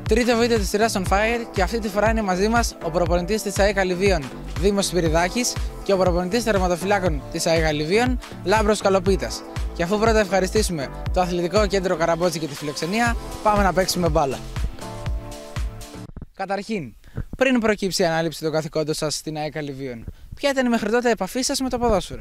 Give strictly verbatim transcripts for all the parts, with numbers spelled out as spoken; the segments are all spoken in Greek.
Τρίτο βίντεο της σειράς On Fire και αυτή τη φορά είναι μαζί μας ο προπονητής της ΑΕΚ Αλιβείων Δήμος Σπυριδάκης και ο προπονητής τερματοφυλάκων της ΑΕΚ Αλιβείων Λάμπρος Καλοπίτας. Και αφού πρώτα ευχαριστήσουμε το Αθλητικό Κέντρο Καραμπότζη και τη φιλοξενία, πάμε να παίξουμε μπάλα. Καταρχήν, πριν προκύψει η ανάληψη των καθηκόντων σας στην ΑΕΚ Αλιβείων, ποια ήταν η μέχρι τότε επαφή σας με το ποδόσφαιρο?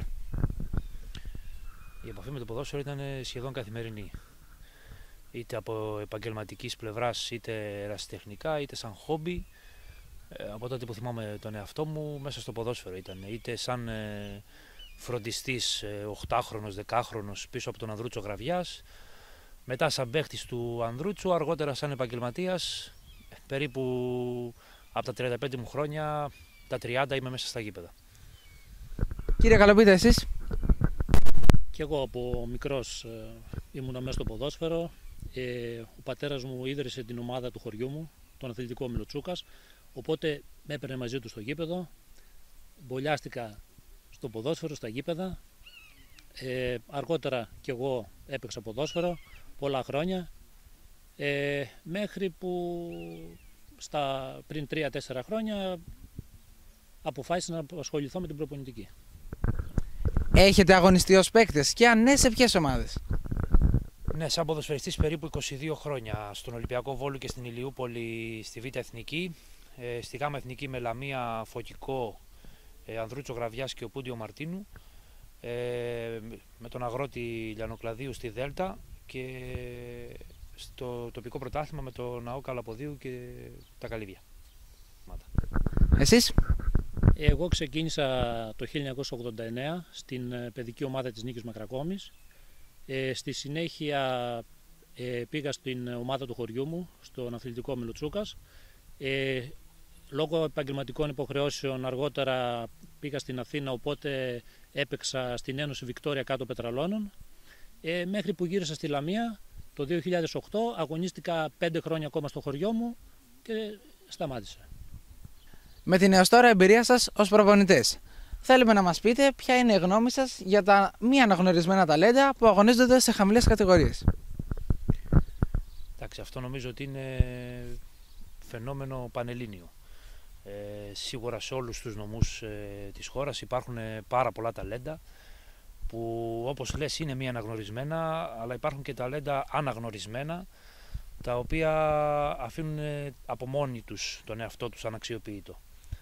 Η επαφή με το ποδόσφαιρο ήταν σχεδόν καθημερινή. Είτε από επαγγελματικής πλευράς, είτε ερασιτεχνικά, είτε σαν χόμπι. Ε, από τότε που θυμάμαι τον εαυτό μου, μέσα στο ποδόσφαιρο ήταν. Είτε σαν ε, φροντιστής ε, οκτάχρονος, δεκάχρονος πίσω από τον Ανδρούτσο Γραβιάς. Μετά σαν παίχτης του Ανδρούτσου, αργότερα σαν επαγγελματίας. Περίπου από τα τριάντα πέντε μου χρόνια, τα τριάντα είμαι μέσα στα γήπεδα. Κύριε Καλοπίτα, εσείς? Και εγώ από μικρός ε, ήμουνα μέσα στο ποδόσφαιρο. Ε, ο πατέρας μου ίδρυσε την ομάδα του χωριού μου, τον Αθλητικό Μιλοτσούκας, οπότε με έπαιρνε μαζί του στο γήπεδο. Μπολιάστηκα στο ποδόσφαιρο, στα γήπεδα. Ε, αργότερα κι εγώ έπαιξα ποδόσφαιρο πολλά χρόνια, ε, μέχρι που στα, πριν τρία τέσσερα χρόνια αποφάσισα να ασχοληθώ με την προπονητική. Έχετε αγωνιστεί ως παίκτες και αν ναι, σε ποιες ομάδες? Ναι, σαν ποδοσφαιριστής περίπου είκοσι δύο χρόνια στον Ολυμπιακό Βόλου και στην Ηλιούπολη στη Β' Εθνική, ε, στη Γ' Εθνική με Λαμία, Φωκικό, ε, Ανδρούτσο Γραβιάς και Οπούντιο Μαρτίνου, ε, με τον Αγρότη Λιανοκλαδίου στη Δέλτα και στο τοπικό πρωτάθλημα με τον Ναό Καλαποδίου και τα Καλύβια. Εσείς? Εγώ ξεκίνησα το χίλια εννιακόσια ογδόντα εννέα στην παιδική ομάδα της Νίκης Μακρακόμης. Ε, στη συνέχεια ε, πήγα στην ομάδα του χωριού μου, στον Αθλητικό Μιλοτσούκας. Ε, λόγω επαγγελματικών υποχρεώσεων αργότερα πήγα στην Αθήνα, οπότε έπαιξα στην Ένωση Βικτόρια Κάτω Πετραλώνων. Ε, μέχρι που γύρισα στη Λαμία το δύο χιλιάδες οκτώ, αγωνίστηκα πέντε χρόνια ακόμα στο χωριό μου και σταμάτησα. Με την έως τώρα εμπειρία σας ως προπονητές, θέλουμε να μας πείτε ποια είναι η γνώμη σας για τα μη αναγνωρισμένα ταλέντα που αγωνίζονται σε χαμηλές κατηγορίες. Εντάξει, αυτό νομίζω ότι είναι φαινόμενο πανελλήνιο. Ε, σίγουρα σε όλους τους νομούς ε, της χώρας υπάρχουν πάρα πολλά ταλέντα που, όπως λες, είναι μη αναγνωρισμένα, αλλά υπάρχουν και ταλέντα αναγνωρισμένα, τα οποία αφήνουν από μόνοι τους τον εαυτό τους αναξιοποιητό.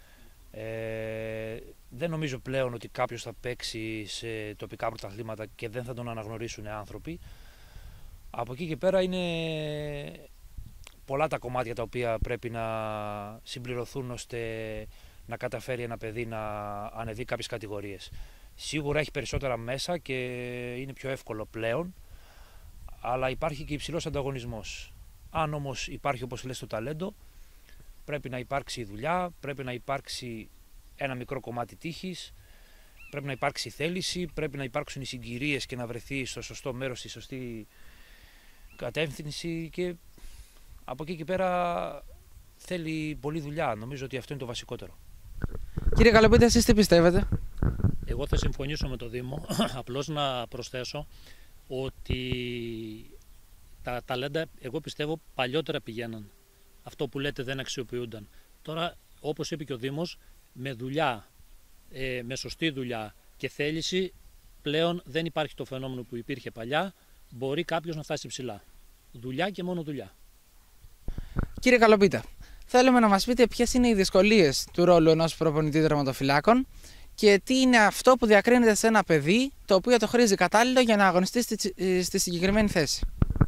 Ε, δεν νομίζω πλέον ότι κάποιος θα παίξει σε τοπικά πρωταθλήματα και δεν θα τον αναγνωρίσουν άνθρωποι. Από εκεί και πέρα είναι πολλά τα κομμάτια τα οποία πρέπει να συμπληρωθούν ώστε να καταφέρει ένα παιδί να ανεβεί κάποιες κατηγορίες. Σίγουρα έχει περισσότερα μέσα και είναι πιο εύκολο πλέον, αλλά υπάρχει και υψηλός ανταγωνισμός. Αν όμως υπάρχει, όπως λες, το ταλέντο, πρέπει να υπάρξει δουλειά, πρέπει να υπάρξει ένα μικρό κομμάτι τύχης, πρέπει να υπάρξει θέληση, πρέπει να υπάρξουν οι συγκυρίες και να βρεθεί στο σωστό μέρος, στη σωστή κατεύθυνση και από εκεί και πέρα θέλει πολλή δουλειά. Νομίζω ότι αυτό είναι το βασικότερο. Κύριε Καλοπίτα, εσείς τι πιστεύετε? Εγώ θα συμφωνήσω με το Δήμο, απλώς να προσθέσω ότι τα ταλέντα, εγώ πιστεύω, παλιότερα πηγαίναν. Αυτό που λέτε δεν αξιοποιούνταν. Τώρα, όπως είπε και ο Δήμος, με δουλειά, ε, με σωστή δουλειά και θέληση, πλέον δεν υπάρχει το φαινόμενο που υπήρχε παλιά. Μπορεί κάποιος να φτάσει ψηλά. Δουλειά και μόνο δουλειά. Κύριε Καλοπίτα, θέλουμε να μας πείτε ποιες είναι οι δυσκολίες του ρόλου ενός προπονητή τερματοφυλάκων και τι είναι αυτό που διακρίνεται σε ένα παιδί το οποίο το χρήζει κατάλληλο για να αγωνιστεί στη, στη συγκεκριμένη θέση.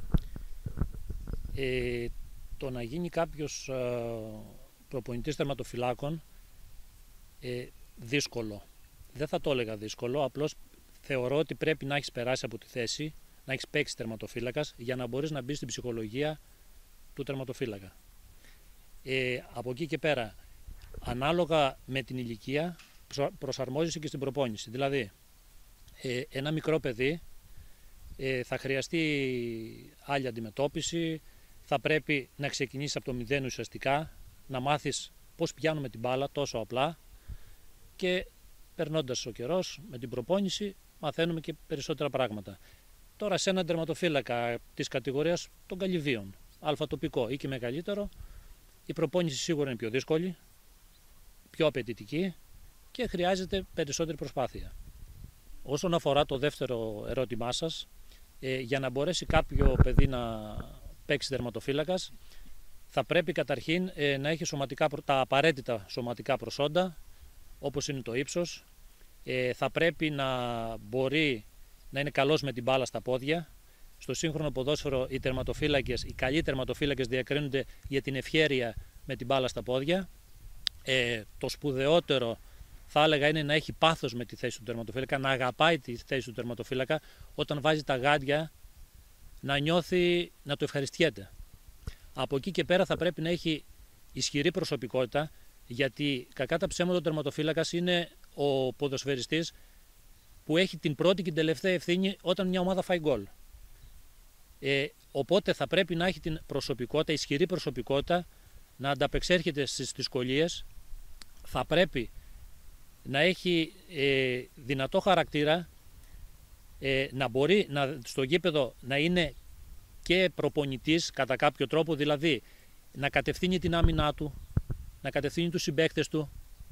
Ε, το να γίνει κάποιος ε, προπονητής τερματοφυλάκων ε, δύσκολο. Δεν θα το έλεγα δύσκολο, απλώς θεωρώ ότι πρέπει να έχεις περάσει από τη θέση, να έχεις παίξει τερματοφύλακας για να μπορείς να μπεις στην ψυχολογία του τερματοφύλακα. Ε, από εκεί και πέρα, ανάλογα με την ηλικία, προσαρμόζεσαι και στην προπόνηση. Δηλαδή, ε, ένα μικρό παιδί ε, θα χρειαστεί άλλη αντιμετώπιση, θα πρέπει να ξεκινήσεις από το μηδέν ουσιαστικά, να μάθεις πώς πιάνουμε την μπάλα τόσο απλά και περνώντας ο καιρός με την προπόνηση μαθαίνουμε και περισσότερα πράγματα. Τώρα σε έναν τερματοφύλακα της κατηγορίας των Καλυβίων, αλφατοπικό ή και μεγαλύτερο, η προπόνηση σίγουρα είναι πιο δύσκολη, πιο απαιτητική και χρειάζεται περισσότερη προσπάθεια. Όσον αφορά το δεύτερο ερώτημά σας, ε, για να μπορέσει κάποιο παιδί να παίξει τερματοφύλακας, θα πρέπει καταρχήν ε, να έχει σωματικά, τα απαραίτητα σωματικά προσόντα, όπως είναι το ύψος, ε, θα πρέπει να μπορεί να είναι καλός με την μπάλα στα πόδια. Στο σύγχρονο ποδόσφαιρο οι τερματοφύλακες, οι καλοί τερματοφύλακες διακρίνονται για την ευχέρεια με την μπάλα στα πόδια. Ε, το σπουδαιότερο θα έλεγα είναι να έχει πάθος με τη θέση του τερματοφύλακα, να αγαπάει τη θέση του τερματοφύλακα, όταν βάζει τα γάντια να νιώθει να το ευχαριστιέται. Από εκεί και πέρα θα πρέπει να έχει ισχυρή προσωπικότητα, γιατί κακά τα ψέματα ο τερματοφύλακας είναι ο ποδοσφαιριστής που έχει την πρώτη και την τελευταία ευθύνη όταν μια ομάδα φάει γκολ. Ε, οπότε θα πρέπει να έχει την προσωπικότητα, ισχυρή προσωπικότητα, να ανταπεξέρχεται στις δυσκολίες, θα πρέπει να έχει ε, δυνατό χαρακτήρα, ε, να μπορεί να, στο γήπεδο να είναι και προπονητής κατά κάποιο τρόπο, δηλαδή να κατευθύνει την άμυνά του, να κατευθύνει τους συμπαίκτες του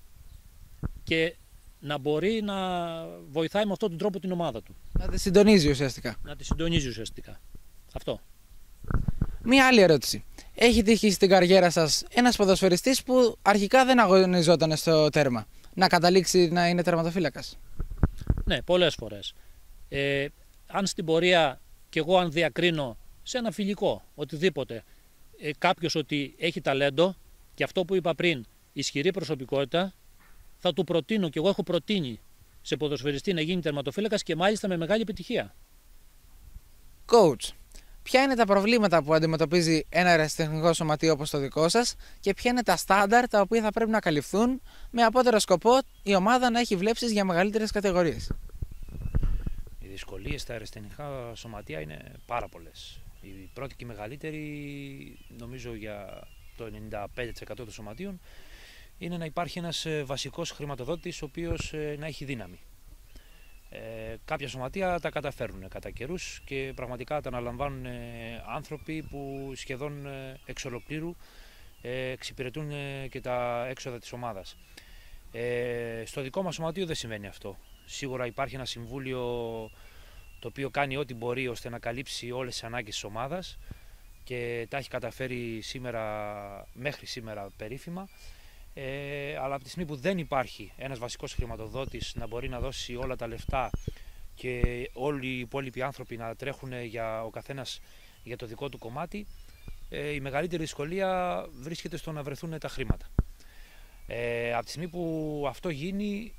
και να μπορεί να βοηθάει με αυτόν τον τρόπο την ομάδα του. Να τη συντονίζει ουσιαστικά. Να τη συντονίζει ουσιαστικά. Αυτό. Μία άλλη ερώτηση. Έχει τύχει στην καριέρα σας ένας ποδοσφαιριστής που αρχικά δεν αγωνιζόταν στο τέρμα να καταλήξει να είναι τερματοφύλακας? Ναι, πολλές φορές. Ε, αν στην πορεία και εγώ αν διακρίνω σε ένα φιλικό, οτιδήποτε, ε, κάποιος ότι έχει ταλέντο και αυτό που είπα πριν, ισχυρή προσωπικότητα, θα του προτείνω και εγώ έχω προτείνει σε ποδοσφαιριστή να γίνει τερματοφύλακας και μάλιστα με μεγάλη επιτυχία. Coach, ποια είναι τα προβλήματα που αντιμετωπίζει ένα αεραστεχνικό σωματείο όπως το δικό σας και ποια είναι τα στάνταρ τα οποία θα πρέπει να καλυφθούν με απότερο σκοπό η ομάδα να έχει βλέψεις για μεγαλύτερες κατηγορίες? Οι δυσκολίες στα αεραστεχνικά σωματεία είναι πάρα πολλές. Η πρώτη και η μεγαλύτερη, νομίζω για το ενενήντα πέντε τοις εκατό των σωματείων, είναι να υπάρχει ένας βασικός χρηματοδότης ο οποίος να έχει δύναμη. Ε, κάποια σωματεία τα καταφέρνουν κατά καιρούς και πραγματικά τα αναλαμβάνουν άνθρωποι που σχεδόν εξ ολοκλήρου ε, εξυπηρετούν και τα έξοδα της ομάδας. Ε, στο δικό μας σωματείο δεν συμβαίνει αυτό. Σίγουρα υπάρχει ένα συμβούλιο το οποίο κάνει ό,τι μπορεί ώστε να καλύψει όλες τις ανάγκες της ομάδας και τα έχει καταφέρει σήμερα, μέχρι σήμερα περίφημα. Ε, αλλά από τη στιγμή που δεν υπάρχει ένας βασικός χρηματοδότης να μπορεί να δώσει όλα τα λεφτά και όλοι οι υπόλοιποι άνθρωποι να τρέχουν για ο καθένας για το δικό του κομμάτι, ε, η μεγαλύτερη δυσκολία βρίσκεται στο να βρεθούν τα χρήματα. Ε, από τη στιγμή που αυτό γίνει,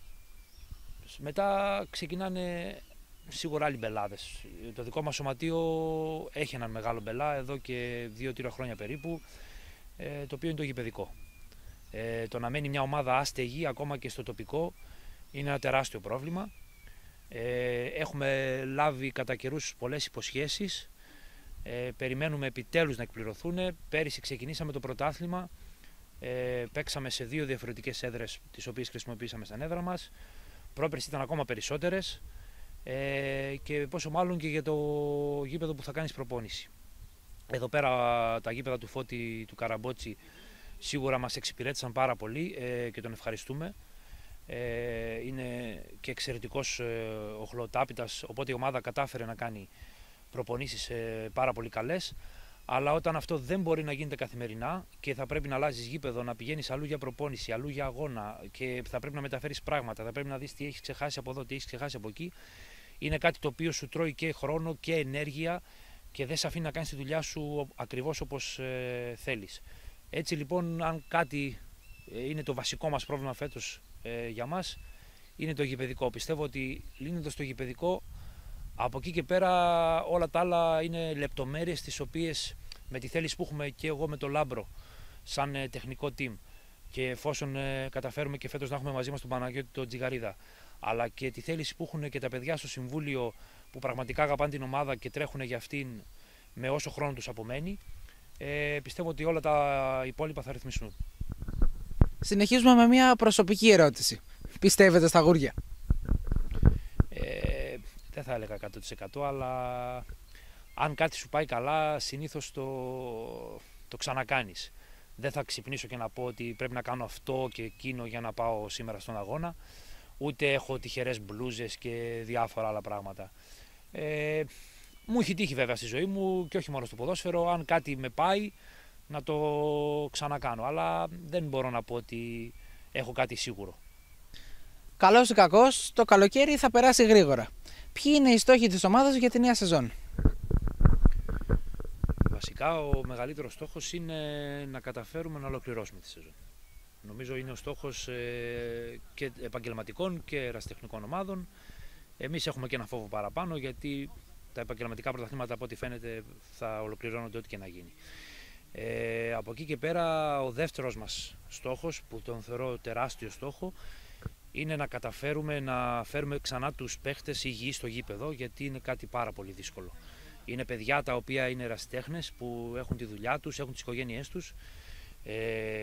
μετά ξεκινάνε σίγουρα άλλοι μπελάδες. Το δικό μας σωματείο έχει έναν μεγάλο μπελά εδώ και δύο τρία χρόνια περίπου, ε, το οποίο είναι το γηπεδικό. Ε, το να μένει μια ομάδα άστεγη ακόμα και στο τοπικό είναι ένα τεράστιο πρόβλημα. Ε, έχουμε λάβει κατά καιρούς πολλές υποσχέσεις, ε, περιμένουμε επιτέλους να εκπληρωθούν. Πέρυσι ξεκινήσαμε το πρωτάθλημα, ε, παίξαμε σε δύο διαφορετικές έδρες τις οποίες χρησιμοποιήσαμε στα έδρα μας. Πρόπερσι ήταν ακόμα περισσότερες, ε, και πόσο μάλλον και για το γήπεδο που θα κάνεις προπόνηση. Εδώ πέρα τα γήπεδα του Φώτη, του Καραμπότσι, σίγουρα μας εξυπηρέτησαν πάρα πολύ ε, και τον ευχαριστούμε. Ε, είναι και εξαιρετικός ε, ο χλωτάπητας, οπότε η ομάδα κατάφερε να κάνει προπονήσεις ε, πάρα πολύ καλές. Αλλά όταν αυτό δεν μπορεί να γίνεται καθημερινά και θα πρέπει να αλλάζεις γήπεδο, να πηγαίνεις αλλού για προπόνηση, αλλού για αγώνα και θα πρέπει να μεταφέρεις πράγματα, θα πρέπει να δεις τι έχεις ξεχάσει από εδώ, τι έχεις ξεχάσει από εκεί, είναι κάτι το οποίο σου τρώει και χρόνο και ενέργεια και δεν σε αφήνει να κάνεις τη δουλειά σου ακριβώς όπως ε, θέλεις. Έτσι λοιπόν, αν κάτι είναι το βασικό μας πρόβλημα φέτος ε, για μας, είναι το γηπεδικό. Πιστεύω ότι λύνοντας το γηπεδικό, από εκεί και πέρα όλα τα άλλα είναι λεπτομέρειες τις οποίες με τη θέληση που έχουμε και εγώ με το Λάμπρο σαν ε, τεχνικό team και εφόσον ε, καταφέρουμε και φέτος να έχουμε μαζί μας τον Παναγιώτη τον Τζιγαρίδα, αλλά και τη θέληση που έχουν και τα παιδιά στο Συμβούλιο που πραγματικά αγαπάνε την ομάδα και τρέχουν για αυτήν με όσο χρόνο τους απομένει, Ε, πιστεύω ότι όλα τα υπόλοιπα θα ρυθμιστούν. Συνεχίζουμε με μια προσωπική ερώτηση. Πιστεύετε στα γούρια? Ε, δεν θα έλεγα εκατό τοις εκατό, αλλά αν κάτι σου πάει καλά, συνήθως το, το ξανακάνεις. Δεν θα ξυπνήσω και να πω ότι πρέπει να κάνω αυτό και εκείνο για να πάω σήμερα στον αγώνα. Ούτε έχω τυχερές μπλούζες και διάφορα άλλα πράγματα. Ε, μου έχει τύχει βέβαια στη ζωή μου και όχι μόνο στο ποδόσφαιρο, αν κάτι με πάει να το ξανακάνω. Αλλά δεν μπορώ να πω ότι έχω κάτι σίγουρο. Καλός ή κακός, το καλοκαίρι θα περάσει γρήγορα. Ποιοι είναι οι στόχοι της ομάδας για τη νέα σεζόν? Βασικά ο μεγαλύτερος στόχος είναι να καταφέρουμε να ολοκληρώσουμε τη σεζόν. Νομίζω είναι ο στόχος ε, και επαγγελματικών και ερασιτεχνικών ομάδων. Εμείς έχουμε και ένα φόβο παραπάνω, γιατί τα επαγγελματικά πρωταθλήματα από ό,τι φαίνεται θα ολοκληρώνονται ό,τι και να γίνει. Ε, από εκεί και πέρα ο δεύτερος μας στόχος, που τον θεωρώ τεράστιο στόχο, είναι να καταφέρουμε να φέρουμε ξανά τους παίχτες υγιείς στο γήπεδο, γιατί είναι κάτι πάρα πολύ δύσκολο. Είναι παιδιά τα οποία είναι ερασιτέχνες, που έχουν τη δουλειά τους, έχουν τις οικογένειές τους, ε,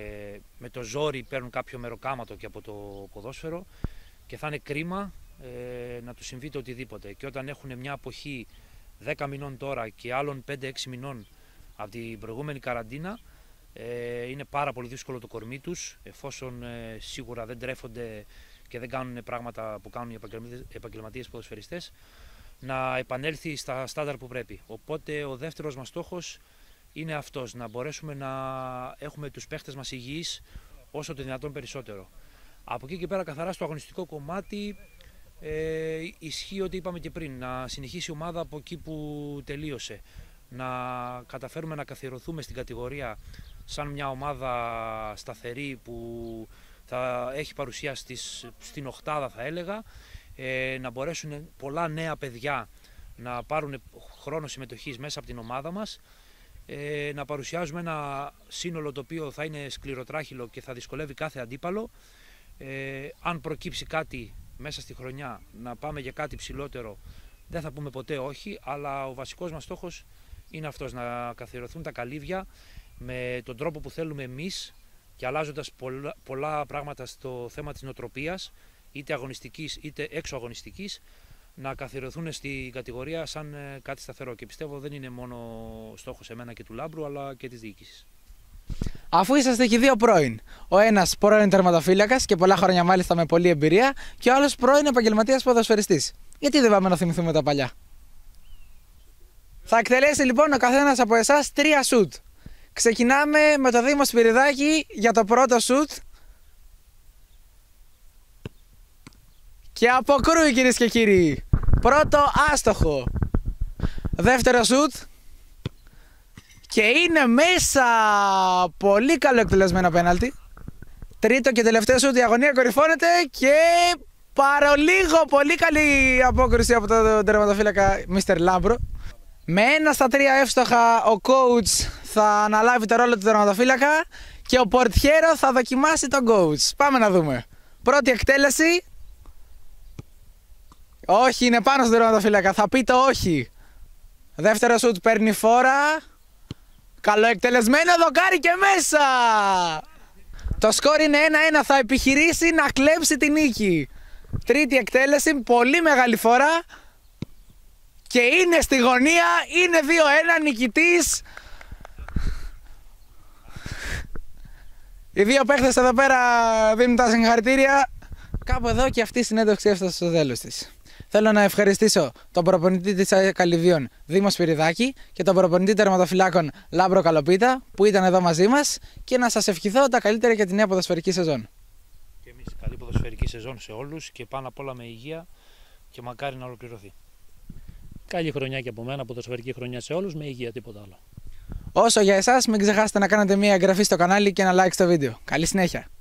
με το ζόρι παίρνουν κάποιο μεροκάματο και από το ποδόσφαιρο και θα είναι κρίμα ε, να τους συμβεί το οτιδήποτε. Και όταν έχουν μια αποχή δέκα μηνών τώρα και άλλων πέντε έξι μηνών από την προηγούμενη καραντίνα, ε, είναι πάρα πολύ δύσκολο το κορμί τους, εφόσον ε, σίγουρα δεν τρέφονται και δεν κάνουν πράγματα που κάνουν οι επαγγελματίες ποδοσφαιριστές, να επανέλθει στα στάνταρ που πρέπει. Οπότε ο δεύτερος μας στόχος είναι αυτός, να μπορέσουμε να έχουμε τους παίχτες μας υγιείς όσο το δυνατόν περισσότερο. Από εκεί και πέρα καθαρά στο αγωνιστικό κομμάτι ε, ισχύει ό,τι είπαμε και πριν, να συνεχίσει η ομάδα από εκεί που τελείωσε. Να καταφέρουμε να καθιερωθούμε στην κατηγορία σαν μια ομάδα σταθερή που θα έχει παρουσία στις, στην οκτάδα, θα έλεγα, ε, να μπορέσουν πολλά νέα παιδιά να πάρουν χρόνο συμμετοχής μέσα από την ομάδα μας, ε, να παρουσιάζουμε ένα σύνολο το οποίο θα είναι σκληροτράχυλο και θα δυσκολεύει κάθε αντίπαλο. Ε, αν προκύψει κάτι μέσα στη χρονιά να πάμε για κάτι ψηλότερο, δεν θα πούμε ποτέ όχι, αλλά ο βασικός μας στόχος είναι αυτός, να καθιερωθούν τα καλύβια με τον τρόπο που θέλουμε εμείς και αλλάζοντας πολλά, πολλά πράγματα στο θέμα της νοοτροπίας, είτε αγωνιστικής είτε έξω αγωνιστικής, να καθιερωθούν στην κατηγορία σαν κάτι σταθερό. Και πιστεύω δεν είναι μόνο στόχος εμένα και του Λάμπρου, αλλά και της διοίκησης. Αφού είσαστε και δύο πρώην, ο ένας πρώην τερματοφύλακας και πολλά χρόνια μάλιστα με πολλή εμπειρία, και ο άλλος πρώην επαγγελματίας ποδοσφαιριστής, γιατί δεν πάμε να θυμηθούμε τα παλιά? Θα εκτελέσει λοιπόν ο καθένας από εσάς τρία σουτ. Ξεκινάμε με το Δήμο Σπυριδάκη για το πρώτο σουτ. Και αποκρούει, κυρίες και κύριοι. Πρώτο άστοχο. Δεύτερο σουτ. Και είναι μέσα. Πολύ καλό εκτελεσμένο πέναλτι. Τρίτο και τελευταίο σουτ. Η αγωνία κορυφώνεται και παρολίγο πολύ καλή απόκριση από τον τερματοφύλακα μίστερ Λάμπρο. Με ένα στα τρία εύστοχα ο coach θα αναλάβει το ρόλο του τερματοφύλακα και ο πορτιέρο θα δοκιμάσει τον coach. Πάμε να δούμε. Πρώτη εκτέλεση. Όχι, είναι πάνω στον τερματοφύλακα. Θα πει το όχι. Δεύτερο σουτ παίρνει φόρα. Καλό εκτελεσμένο, δοκάρι και μέσα. Το σκορ είναι ένα ένα. Θα επιχειρήσει να κλέψει την νίκη. Τρίτη εκτέλεση, πολύ μεγάλη φόρα. Και είναι στη γωνία, είναι δύο ένα, νικητής. Οι δύο παίχτες εδώ πέρα δίνουν τα συγχαρητήρια. Κάπου εδώ και αυτή η συνέντευξη έφτασε στο τέλος της. Θέλω να ευχαριστήσω τον προπονητή της ΑΕΚ Καλυβίων Δήμο Σπυριδάκη και τον προπονητή τερματοφυλάκων Λάμπρο Καλοπίτα που ήταν εδώ μαζί μας και να σας ευχηθώ τα καλύτερα για τη νέα ποδοσφαιρική σεζόν. Και εμείς καλή ποδοσφαιρική σεζόν σε όλους και πάνω απ' όλα με υγεία και μακάρι να ολοκληρωθεί. Καλή χρονιά και από μένα, ποδοσφαιρική χρονιά σε όλους, με υγεία, τίποτα άλλο. Όσο για εσάς, μην ξεχάσετε να κάνετε μια εγγραφή στο κανάλι και ένα like στο βίντεο. Καλή συνέχεια!